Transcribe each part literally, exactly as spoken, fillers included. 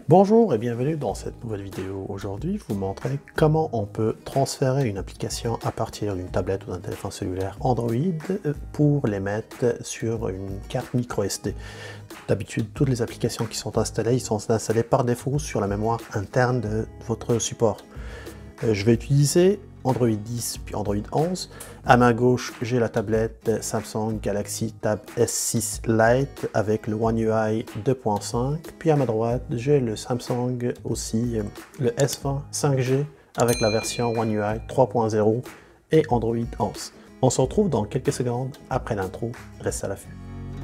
Bonjour et bienvenue dans cette nouvelle vidéo. Aujourd'hui, je vous montrer comment on peut transférer une application à partir d'une tablette ou d'un téléphone cellulaire Android pour les mettre sur une carte micro S D. D'habitude, toutes les applications qui sont installées, ils sont installées par défaut sur la mémoire interne de votre support. Je vais utiliser Android dix puis Android onze. À ma gauche, j'ai la tablette Samsung Galaxy Tab S six Lite avec le One U I deux point cinq. Puis à ma droite, j'ai le Samsung aussi, le S vingt cinq G avec la version One U I trois point zéro et Android onze. On se retrouve dans quelques secondes après l'intro. Reste à l'affût.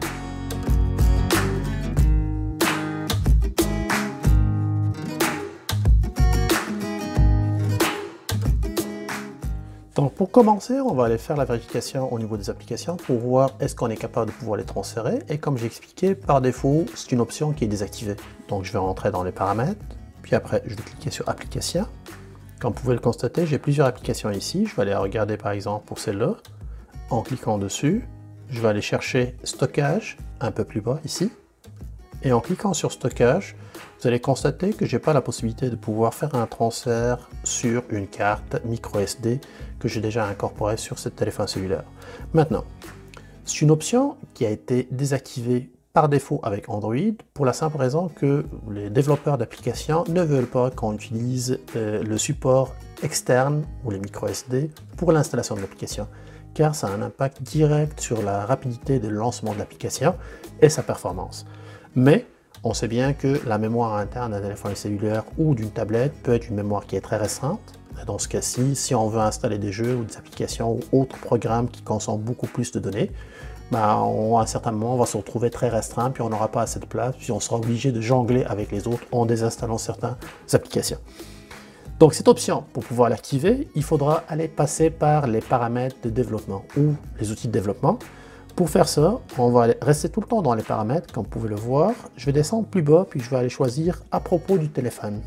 Donc pour commencer, on va aller faire la vérification au niveau des applications pour voir est-ce qu'on est capable de pouvoir les transférer. Et comme j'ai expliqué, par défaut, c'est une option qui est désactivée. Donc je vais rentrer dans les paramètres, puis après je vais cliquer sur Applications. Comme vous pouvez le constater, j'ai plusieurs applications ici. Je vais aller regarder par exemple pour celle-là. En cliquant dessus, je vais aller chercher Stockage, un peu plus bas ici. Et en cliquant sur Stockage, vous allez constater que je n'ai pas la possibilité de pouvoir faire un transfert sur une carte micro S D que j'ai déjà incorporée sur ce téléphone cellulaire. Maintenant, c'est une option qui a été désactivée par défaut avec Android pour la simple raison que les développeurs d'applications ne veulent pas qu'on utilise euh, le support externe ou les micro S D pour l'installation de l'application, car ça a un impact direct sur la rapidité de lancement de l'application et sa performance. Mais on sait bien que la mémoire interne d'un téléphone cellulaire ou d'une tablette peut être une mémoire qui est très restreinte. Dans ce cas-ci, si on veut installer des jeux ou des applications ou autres programmes qui consomment beaucoup plus de données, ben on, à un certain moment, on va se retrouver très restreint, puis on n'aura pas assez de place, puis on sera obligé de jongler avec les autres en désinstallant certaines applications. Donc cette option, pour pouvoir l'activer, il faudra aller passer par les paramètres de développement ou les outils de développement. Pour faire ça, on va aller rester tout le temps dans les paramètres, comme vous pouvez le voir. Je vais descendre plus bas, puis je vais aller choisir à propos du téléphone.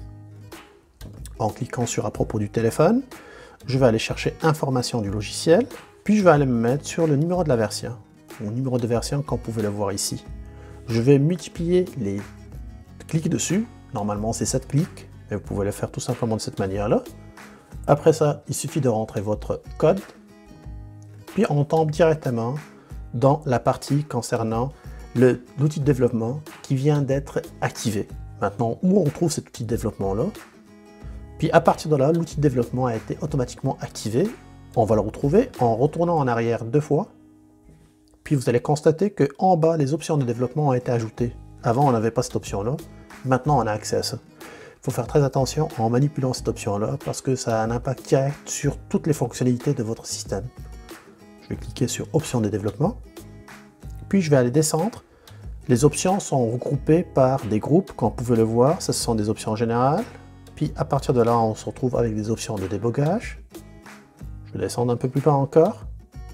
En cliquant sur à propos du téléphone, je vais aller chercher information du logiciel, puis je vais aller me mettre sur le numéro de la version, mon numéro de version, comme vous pouvez le voir ici. Je vais multiplier les clics dessus. Normalement, c'est sept clics, mais vous pouvez le faire tout simplement de cette manière-là. Après ça, il suffit de rentrer votre code, puis on tombe directement dans la partie concernant l'outil de développement qui vient d'être activé. Maintenant, où on trouve cet outil de développement-là? Puis à partir de là, l'outil de développement a été automatiquement activé. On va le retrouver en retournant en arrière deux fois. Puis vous allez constater qu'en bas, les options de développement ont été ajoutées. Avant, on n'avait pas cette option-là. Maintenant, on a accès à ça. Il faut faire très attention en manipulant cette option-là parce que ça a un impact direct sur toutes les fonctionnalités de votre système. Je vais cliquer sur Options de développement, puis je vais aller descendre. Les options sont regroupées par des groupes, comme vous pouvez le voir. Ce sont des options générales, puis à partir de là, on se retrouve avec des options de débogage. Je vais descendre un peu plus bas encore.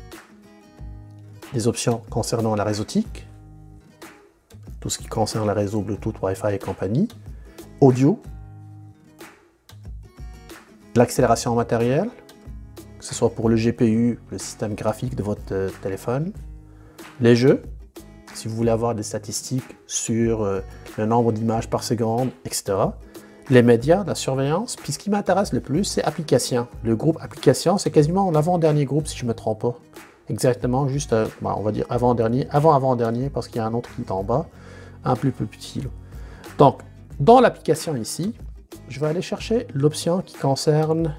Des options concernant la réseautique, tout ce qui concerne le réseau Bluetooth, Wi-Fi et compagnie, audio, l'accélération matérielle, que ce soit pour le G P U, le système graphique de votre euh, téléphone, les jeux, si vous voulez avoir des statistiques sur euh, le nombre d'images par seconde, et cetera. Les médias, la surveillance, puis ce qui m'intéresse le plus, c'est applications. Le groupe applications, c'est quasiment l'avant-dernier groupe si je ne me trompe pas. Exactement, juste, euh, bon, on va dire avant-dernier, avant-avant-dernier, parce qu'il y a un autre qui est en bas, un plus, plus petit. Là. Donc, dans l'application ici, je vais aller chercher l'option qui concerne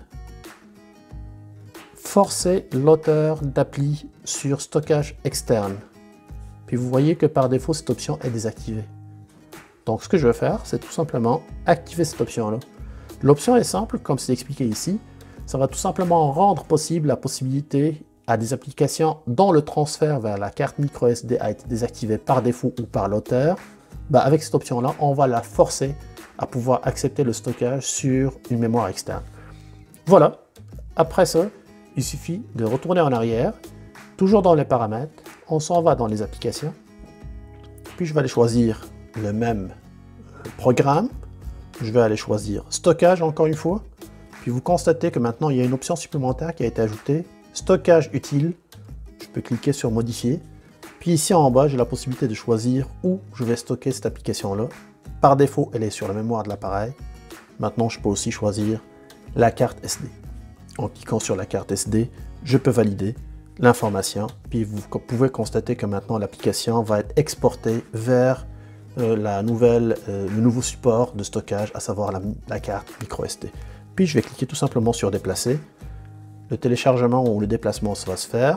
forcer l'auteur d'appli sur stockage externe. Puis vous voyez que par défaut, cette option est désactivée. Donc ce que je vais faire, c'est tout simplement activer cette option-là. L'option est simple, comme c'est expliqué ici. Ça va tout simplement rendre possible la possibilité à des applications dont le transfert vers la carte micro S D a été désactivé par défaut ou par l'auteur. Ben, avec cette option-là, on va la forcer à pouvoir accepter le stockage sur une mémoire externe. Voilà. Après ça, il suffit de retourner en arrière, toujours dans les paramètres, on s'en va dans les applications, puis je vais aller choisir le même programme, je vais aller choisir stockage encore une fois, puis vous constatez que maintenant il y a une option supplémentaire qui a été ajoutée, stockage utile, je peux cliquer sur modifier, puis ici en bas j'ai la possibilité de choisir où je vais stocker cette application-là, Par défaut, elle est sur la mémoire de l'appareil. Maintenant, je peux aussi choisir la carte S D. En cliquant sur la carte S D, je peux valider l'information. Puis vous pouvez constater que maintenant l'application va être exportée vers euh, la nouvelle, euh, le nouveau support de stockage, à savoir la, la carte micro S D. Puis je vais cliquer tout simplement sur déplacer. Le téléchargement ou le déplacement, ça va se faire.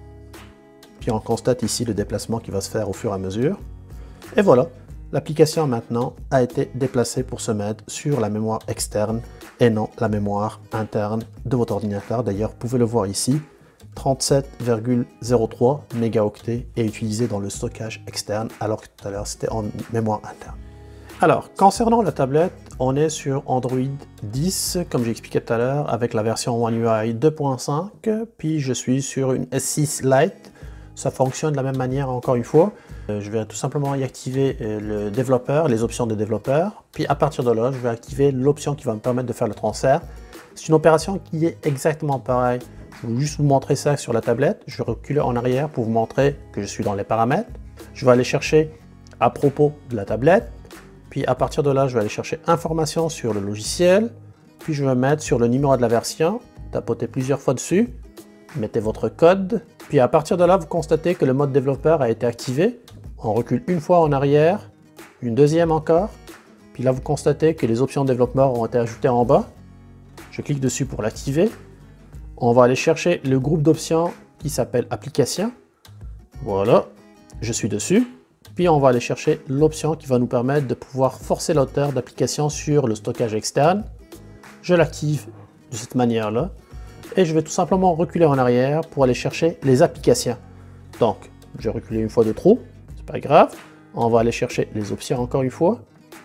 Puis on constate ici le déplacement qui va se faire au fur et à mesure. Et voilà, l'application maintenant a été déplacée pour se mettre sur la mémoire externe et non la mémoire interne de votre ordinateur. D'ailleurs, vous pouvez le voir ici, trente-sept virgule zéro trois mégaoctets est utilisé dans le stockage externe, alors que tout à l'heure c'était en mémoire interne. Alors, concernant la tablette, on est sur Android dix, comme j'ai expliqué tout à l'heure, avec la version One U I deux point cinq, puis je suis sur une S six Lite. Ça fonctionne de la même manière encore une fois. Je vais tout simplement y activer le développeur, les options de développeur, puis à partir de là, je vais activer l'option qui va me permettre de faire le transfert. C'est une opération qui est exactement pareille. Je vais juste vous montrer ça sur la tablette. Je vais reculer en arrière pour vous montrer que je suis dans les paramètres. Je vais aller chercher à propos de la tablette. Puis à partir de là, je vais aller chercher information sur le logiciel. Puis je vais mettre sur le numéro de la version, tapoter plusieurs fois dessus, mettez votre code. Puis à partir de là, vous constatez que le mode développeur a été activé. On recule une fois en arrière, une deuxième encore. Puis là, vous constatez que les options de développeur ont été ajoutées en bas. Je clique dessus pour l'activer. On va aller chercher le groupe d'options qui s'appelle Applications. Voilà, je suis dessus. Puis on va aller chercher l'option qui va nous permettre de pouvoir forcer l'auteur d'application sur le stockage externe. Je l'active de cette manière-là. Et je vais tout simplement reculer en arrière pour aller chercher les applications. Donc, j'ai reculé une fois de trop, c'est pas grave. On va aller chercher les options encore une fois.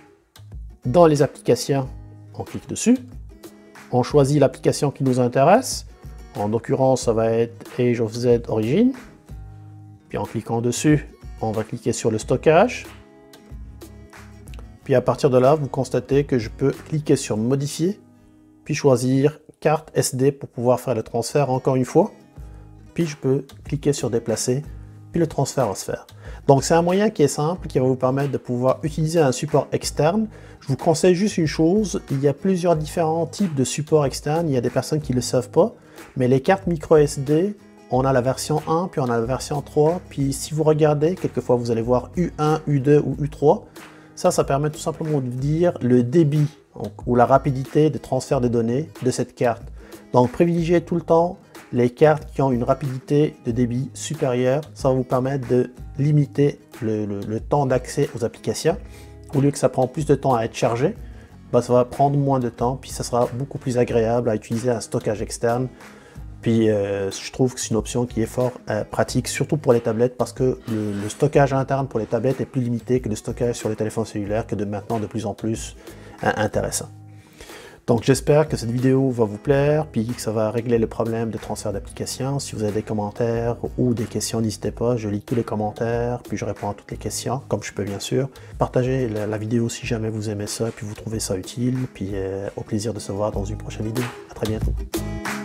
Dans les applications, on clique dessus. On choisit l'application qui nous intéresse. En l'occurrence, ça va être Age of Z Origin. Puis en cliquant dessus, on va cliquer sur le stockage. Puis à partir de là, vous constatez que je peux cliquer sur modifier, puis choisir carte S D pour pouvoir faire le transfert encore une fois. Puis je peux cliquer sur déplacer, puis le transfert va se faire. Donc c'est un moyen qui est simple, qui va vous permettre de pouvoir utiliser un support externe. Je vous conseille juste une chose, il y a plusieurs différents types de supports externes, il y a des personnes qui ne le savent pas, mais les cartes micro S D, on a la version un, puis on a la version trois, puis si vous regardez, quelquefois vous allez voir U un, U deux ou U trois, ça, ça permet tout simplement de dire le débit donc, ou la rapidité de transfert des données de cette carte. Donc privilégiez tout le temps les cartes qui ont une rapidité de débit supérieure, ça va vous permettre de limiter le, le, le temps d'accès aux applications. Au lieu que ça prend plus de temps à être chargé, bah, ça va prendre moins de temps, puis ça sera beaucoup plus agréable à utiliser un stockage externe. Puis euh, je trouve que c'est une option qui est fort euh, pratique, surtout pour les tablettes, parce que le, le stockage interne pour les tablettes est plus limité que le stockage sur les téléphones cellulaires, que de maintenant de plus en plus euh, intéressant. Donc j'espère que cette vidéo va vous plaire, puis que ça va régler le problème de transfert d'applications. Si vous avez des commentaires ou des questions, n'hésitez pas, je lis tous les commentaires, puis je réponds à toutes les questions, comme je peux bien sûr. Partagez la, la vidéo si jamais vous aimez ça, puis vous trouvez ça utile, puis euh, au plaisir de se voir dans une prochaine vidéo. À très bientôt.